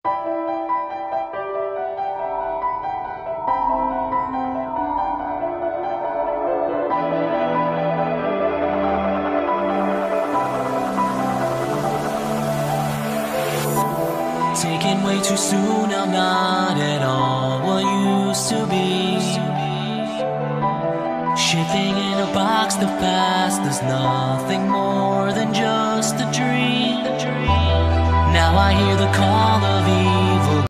Taken way too soon, I'm not at all what used to be. Shifting in a box, the past is nothing more than just a dream. Now I hear the call of